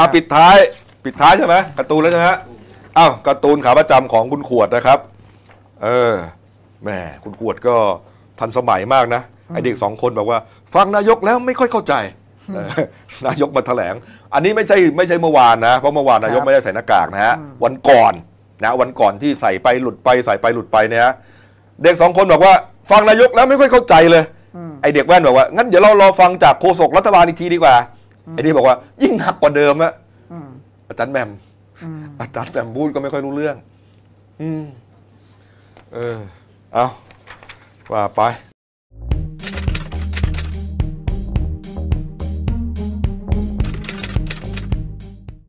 ปิดท้ายใช่ไหมการ์ตูนแล้วใช่ไหมอ้าวการ์ตูนขาประจำของคุณขวดนะครับแหมคุณขวดก็ทันสมัยมากนะไอเด็ก2 คนบอกว่าฟังนายกแล้วไม่ค่อยเข้าใจนายกมาแถลงอันนี้ไม่ใช่เมื่อวานนะเพราะเมื่อวานนายกไม่ได้ใส่หน้ากากนะฮะวันก่อนที่ใส่ไปหลุดไปใส่ไปหลุดไปเนี่ยเด็ก2 คนบอกว่าฟังนายกแล้วไม่ค่อยเข้าใจเลยไอเด็กแว่นบอกว่างั้นเดี๋ยวเรารอฟังจากโฆษกรัฐบาลอีกทีดีกว่าไอนี่บอกว่ายิ่งหนักกว่าเดิมอะอาจารย์แหม่มพูดก็ไม่ค่อยรู้เรื่องเอาว่าไป